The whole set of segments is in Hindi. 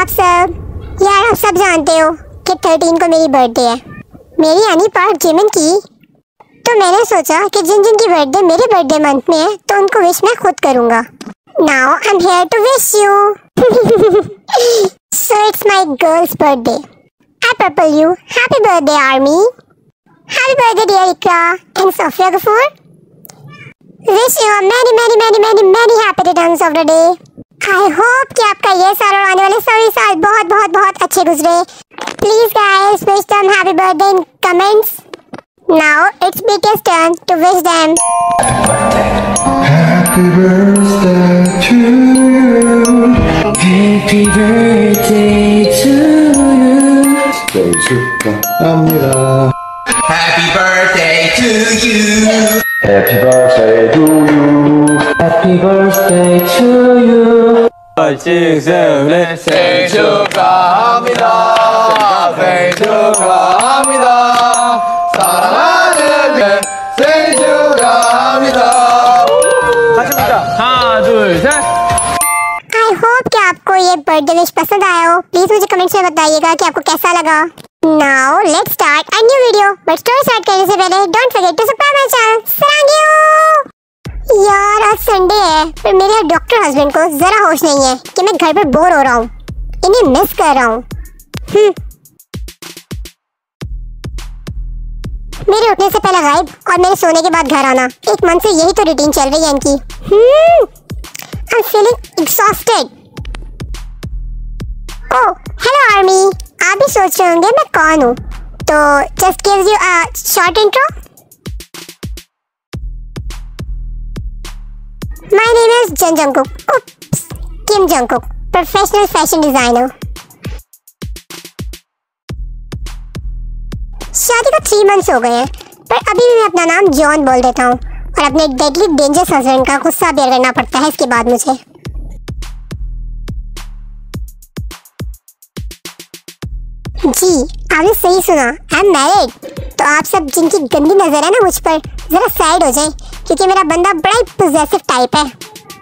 सब? यार आप सब जानते हो कि 13 को मेरी बर्थडे है, मेरी यानी पार्क जिमिन की। तो मैंने सोचा कि जिन जिन की बर्थडे मेरे बर्थडे मंथ में है तो उनको विश मैं खुद करूंगा। Now I am here to wish you. So it's my girls birthday. I propose you happy birthday army, happy birthday dear Iqra and Sophia Gafoor. Wish you a many many many many many happy returns of the day. I hope कि आपका ये साल और आने वाले सभी साल बहुत बहुत बहुत अच्छे गुजरे। Please guys wish them happy birthday in comments. Now it's BTS turn to wish them Happy birthday to you. Happy birthday to you. 생일 축하합니다. Happy birthday to you. Happy birthday to you. Happy birthday to you. 생일 축하합니다. 생일 축하합니다. 사랑하는 생일 축하합니다. 하나, 둘, 셋. I hope कि आपको ये बर्थडे विश पसंद आया हो। प्लीज मुझे कमेंट्स में बताइएगा कि आपको कैसा लगा। Now let's start a new video, but story start करने से पहले don't forget to subscribe my channel. सरांगियो। यार आज संडे है पर मेरे डॉक्टर हस्बैंड को जरा होश नहीं है कि मैं घर पर बोर हो रहा हूँ, इन्हें मिस कर रहा हूँ। मेरे उठने से पहले गायब और मेरे सोने के बाद घर आना, एक मंथ से यही तो रूटीन चल रही है इनकी। I'm feeling exhausted. Oh, hello army. आप भी सोच रहे होंगे मैं कौन हूँ, तो just gives you a short intro. My name is Jin Jungkook. Oops, Kim Jungkook, professional fashion designer. शादी को 3 months हो गए हैं, पर अभी भी मैं अपना नाम जॉन बोल देता हूँ और अपने डेडली डेंजरस हस्बैंड का गुस्सा बेयर करना पड़ता है इसके बाद मुझे। जी आपने सही सुना, आई एम मैरिड। तो आप सब जिनकी गंदी नजर है ना मुझ पर, जरा साइड हो जाएं, क्योंकि मेरा बंदा बड़ा ही पोजेसिव टाइप है।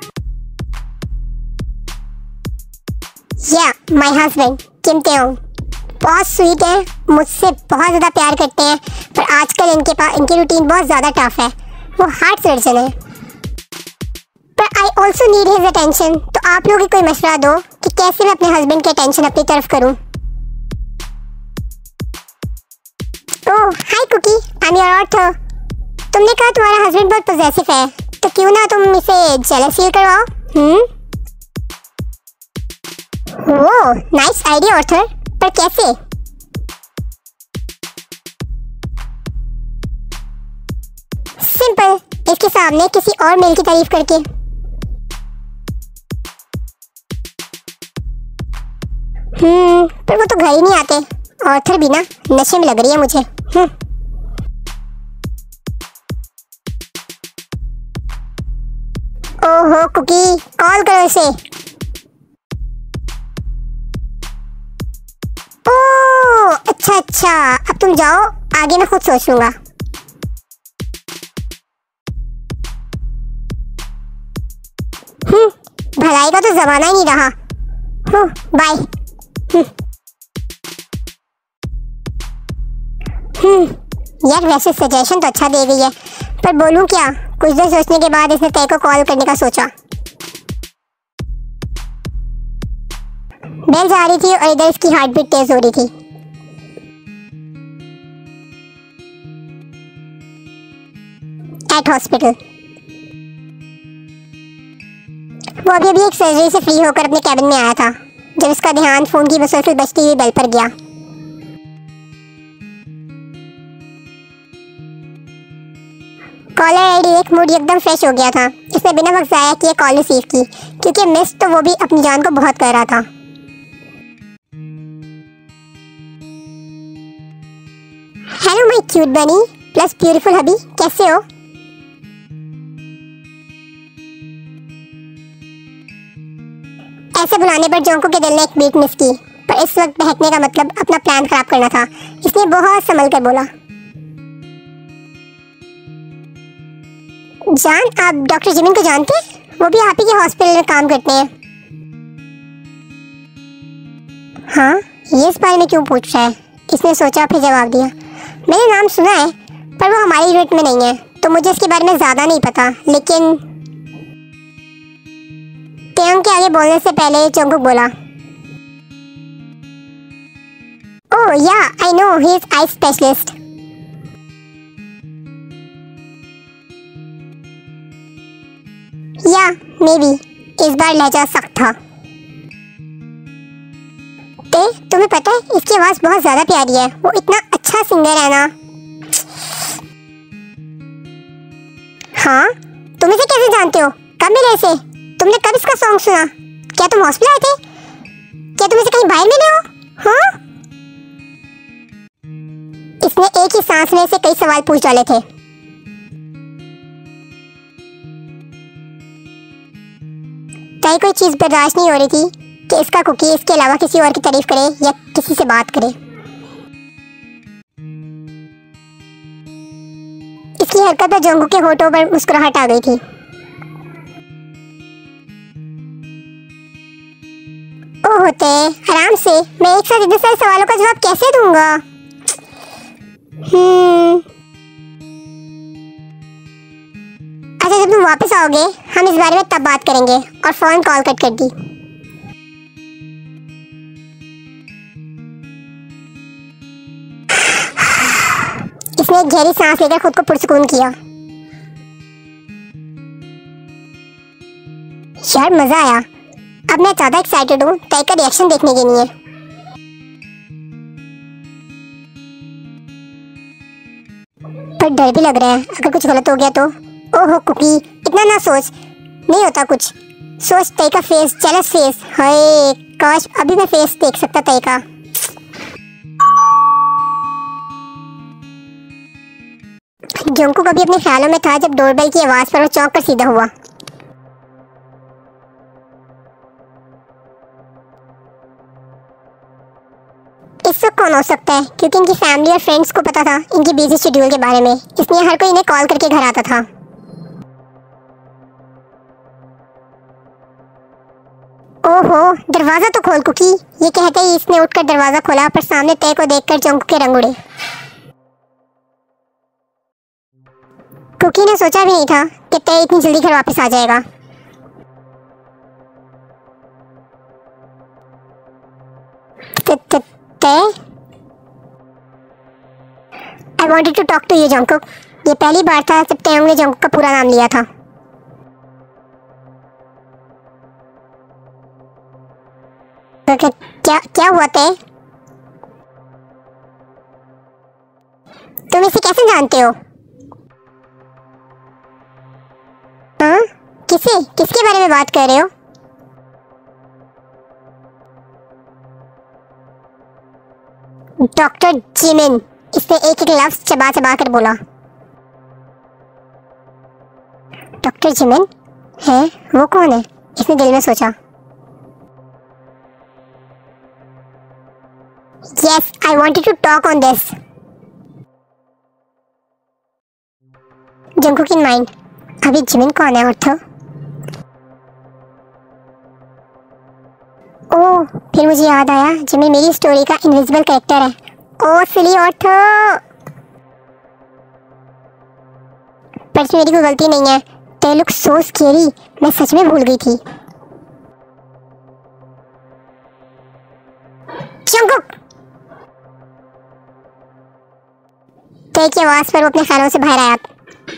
या माय हस्बैंड किम तेओंग बहुत स्वीट है, मुझसे बहुत ज़्यादा प्यार करते हैं, पर आजकल इनकी रूटीन बहुत ज़्यादा टफ है। वो हार्ट सर्जन है, पर I also need his attention. तो आप लोग ही कोई मशवरा दो कि कैसे मैं अपने हस्बैंड की अटेंशन अपनी तरफ करूं। Oh hi cookie, I am your author. तुमने कहा तुम्हारा हस्बैंड बहुत पॉजेसिव है, तो क्यों ना तुम इसे जेलस फील करवाओ। ओह नाइस आइडिया ऑर्थर, पर कैसे? सिंपल, इसके सामने किसी और मेल की तारीफ करके। पर वो तो घर ही नहीं आते। ऑर्थर भी ना नशे में लग रही है मुझे। ओहो कुकी, कॉल करो इसे। ओह अच्छा, अब तुम जाओ, आगे मैं खुद सोच लूंगा। भलाई का तो जमाना ही नहीं रहा। बाय। यार वैसे सजेशन तो अच्छा दे गई है, पर बोलूं क्या? कुछ देर सोचने के बाद इसने तय को कॉल करने का सोचा। बेल जा रही थी और इधर इसकी हार्ट बीट तेज हो रही थी। At hospital. वो अभी एक सर्जरी से फ्री होकर अपने कैबिन में आया था जब इसका ध्यान फोन की मुसलसल बजती हुई बेल पर गया। कॉलर आईडी देख मूड एकदम फ्रेश हो गया था। इसने बिना वक्त जाया किए कॉल रिसीव की, क्योंकि मिस तो वो भी अपनी जान को बहुत कर रहा था। Hello my cute bunny plus beautiful hubby, कैसे हो? ऐसे बुलाने पर जोंको के दिल ने एक बीट मिस की, पर इस वक्त बहकने का मतलब अपना प्लान खराब करना था। इसने बहुत संभल कर बोला, जान आप डॉक्टर जिमिन को जानते हैं? वो भी आप ही के हॉस्पिटल में काम करते हैं। हाँ, ये इस बारे में क्यों पूछ रहा है? इसने सोचा फिर जवाब दिया, मैंने नाम सुना है पर वो हमारी यूनिट में नहीं है, तो मुझे इसके बारे में ज़्यादा नहीं पता। लेकिन तेयंग के आगे बोलने से पहले जंगकुक बोला, oh yeah, I know, he is eye specialist. Yeah may be, इस बार लहजा सख्त था। तुम्हें पता है इसकी आवाज़ बहुत ज़्यादा प्यारी है, वो इतना अच्छा सिंगर है ना। हाँ, तुम इसे कैसे जानते हो? कब मिले इसे? तुमने कब इसका सॉन्ग सुना? क्या तुम हॉस्पिटल आए थे? क्या तुम इसे कहीं बाहर मिले हो? हाँ? इसने एक ही सांस में से कई सवाल पूछ डाले थे। ताई कोई चीज बर्दाश्त नहीं हो रही थी कि इसका कुकी इसके अलावा किसी और की तारीफ करे या किसी से बात करे। इसकी हरकत पर जंगकुक के होठों पर मुस्कुराहट आ गई थी। ओ होते, आराम से, मैं एक साथ इतने सारे सवालों का जवाब कैसे दूंगा? अच्छा, जब तुम वापस आओगे हम इस बारे में तब बात करेंगे। और फौरन कॉल कट कर दी। इसने एक गहरी सांस लेकर खुद को पुरसुकून किया। यार मजा आया। अब मैं ज्यादा एक्साइटेड हूँ तय का रिएक्शन देखने के लिए। पर डर भी लग रहा है, अगर कुछ गलत हो गया तो। ओहो कुकी, इतना ना सोच, नहीं होता कुछ। सोच तय का फेस, जेलस फेस। हाय काश अभी मैं फेस देख सकता तय का। जंगकुक अभी अपने ख्यालों में था जब डोरबेल की आवाज पर वो चौंक कर सीधा हुआ। इस वक्त कौन हो सकता है? क्योंकि इनकी फैमिली और फ्रेंड्स को पता था इनकी बिजी शेड्यूल के बारे में, इसलिए हर कोई इन्हें कॉल करके घर आता था। ओहो, दरवाजा तो खोल कुकी। ये कहते ही इसने उठकर दरवाजा खोला, पर सामने तय को देखकर जंगकुक के रंग उड़े। कुकी ने सोचा भी नहीं था कि तय इतनी जल्दी घर वापस आ जाएगा। तय, I wanted to talk to you, Jungkook. ये पहली बार था जब तेयंग ने जंगकुक का पूरा नाम लिया था। क्या हुआ तय? तुम इसे कैसे जानते हो? हाँ? किसके बारे में बात कर रहे हो? डॉक्टर जिमिन, इसने एक एक लफ्ज चबा चबा कर बोला। डॉक्टर जिमिन है? वो कौन है? इसने दिल में सोचा। Yes, I wanted to talk on this. Jungkook in mind, अभी जिमिन कौन है? ऑर्थो? ओह, फिर मुझे याद आया, जिमिन मेरी स्टोरी का इनविजिबल कैरेक्टर है। Oh silly ortho. पर इसमें मेरी कोई गलती नहीं है। They look so scary, मैं सच में भूल गई थी। जंगकुक! तय की आवाज पर वो अपने ख्यालों से बाहर आया।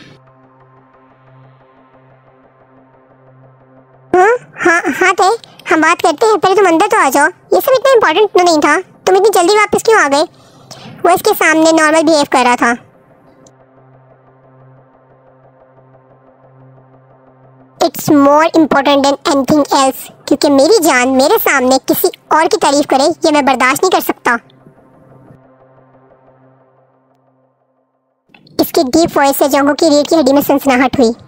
हाँ तय, हम बात करते हैं, पहले तुम अंदर तो आ जाओ। ये सब इतना इम्पोर्टेंट तो नहीं था, तुम इतनी जल्दी वापस क्यों आ गए? वो इसके सामने नॉर्मल बिहेव कर रहा था। It's more important than anything else, क्योंकि मेरी जान मेरे सामने किसी और की तारीफ करे ये मैं बर्दाश्त नहीं कर सकता। इसकी डीप वॉइस से जंगकुक की रीढ़ की हड्डी में सनसनाहट हुई।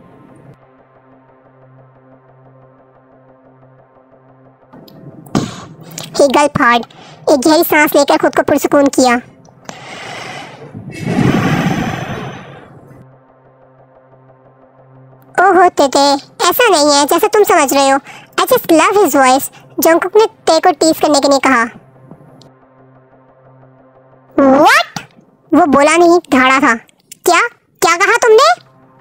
गल्प हार्ड, एक गहरी सांस लेकर खुद को पुरसुकून किया। ओहो तेते, ऐसा नहीं है जैसा तुम समझ रहे हो। I just love his voice, Jungkook ने तय को टीज करने के लिए कहा। What? वो बोला नहीं, धाड़ा था। क्या क्या कहा तुमने?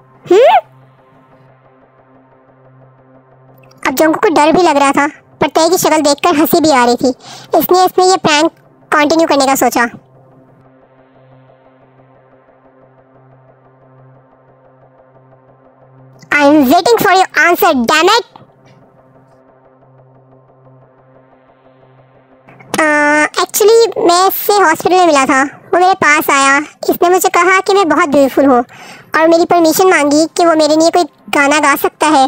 अब जंगकुक को डर भी लग रहा था, पर तय की शक्ल देखकर हंसी भी आ रही थी, इसलिए इसने ये प्रैंक कंटिन्यू करने का सोचा। I am waiting for your answer, damn it! Actually मैं इससे हॉस्पिटल में मिला था, वो मेरे पास आया, इसने मुझे कहा कि मैं बहुत ब्यूटीफुल हूँ और मेरी परमिशन मांगी कि वो मेरे लिए कोई गाना गा सकता है।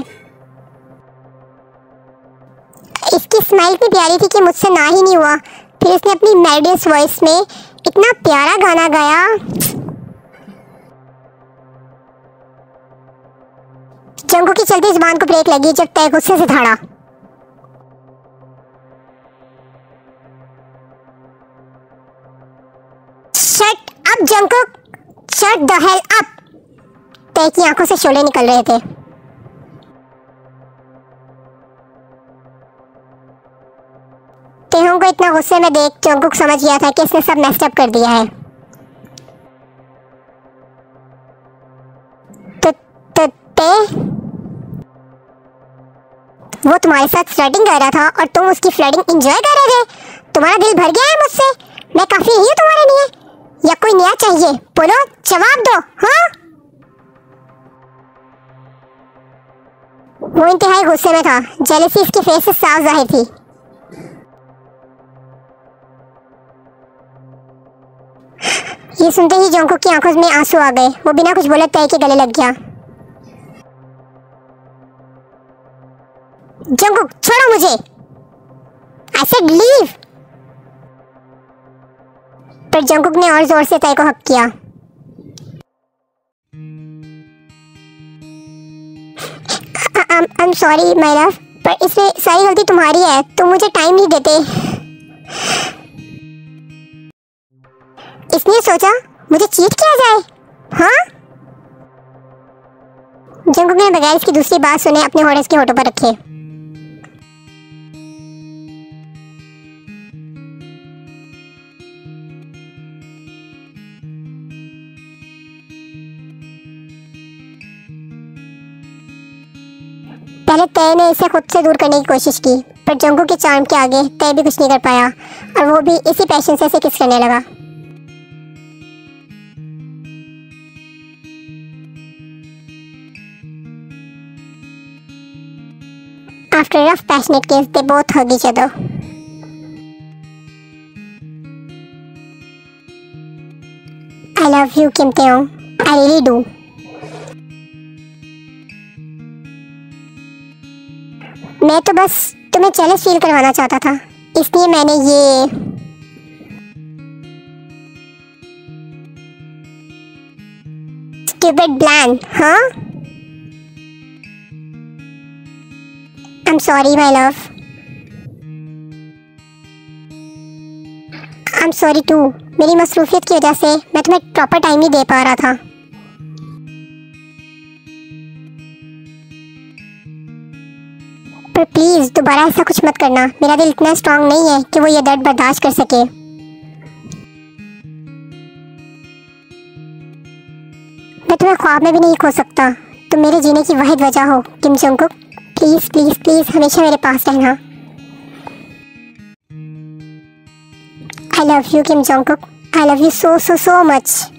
इसकी स्माइल इतनी प्यारी थी कि मुझसे ना ही नहीं हुआ। फिर उसने अपनी मेलोडियस वॉइस में इतना प्यारा गाना गाया। जंगकुक की चलती जुबान को ब्रेक लगी जब तय गुस्से से धाड़ा। Shut up Jungkook, shut the hell up. Tae की आंखों से शोले निकल रहे थे। तेहों को इतना गुस्से में देख जंगकुक समझ गया था कि इसने सब मेस्ड अप कर दिया है। ते वो तुम्हारे साथ फ्लर्टिंग कर रहा था और तुम उसकी फ्लर्टिंग एंजॉय कर रहे थे। तुम्हारा दिल भर गया है मुझसे? मैं काफी नहीं हूँ तुम्हारे लिए, या कोई नया चाहिए? बोलो, जवाब दो। हाँ? वो इंतहाई गुस्से में था, जेलसी इसके फेस से साफ जाहिर थी। ये सुनते ही जंगकुक की आंखों में आंसू आ गए। वो बिना कुछ बोले तय के गले लग गया। जंगकुक छोड़ो मुझे, I said leave। पर जंगकुक ने और जोर से तय को हक किया। I'm sorry my love, पर इसमें सारी गलती तुम्हारी है, तुम मुझे टाइम नहीं देते। इसने सोचा मुझे चीट किया जाए। हाँ? जंगकुक ने बगैर इसकी दूसरी बात सुने अपने होठ इसके होठों पर रखे। पहले तय ने इसे खुद से दूर करने की कोशिश की, पर जंगकुक के चार्म के आगे तय भी कुछ नहीं कर पाया और वो भी इसी पैशन से किस करने लगा। After a rough passionate kiss, they both hug each other. I love you, Kim Tae-yong. I really do. मैं तो बस तुम्हें जेलस फील करवाना चाहता था, इसलिए मैंने ये stupid plan, हाँ? I'm sorry my love. I'm sorry too. मेरी मसरूफियत की वजह से मैं तुम्हें प्रॉपर टाइम नहीं दे पा रहा था। पर प्लीज दोबारा ऐसा कुछ मत करना, मेरा दिल इतना स्ट्रांग नहीं है कि वो ये दर्द बर्दाश्त कर सके। मैं तुम्हें ख्वाब में भी नहीं खो सकता, तुम मेरे जीने की वाहिद वजह हो Kim Jungkook. Please please please हमेशा मेरे पास रहना। I love you Kim Jong-kook. I love you so so so much.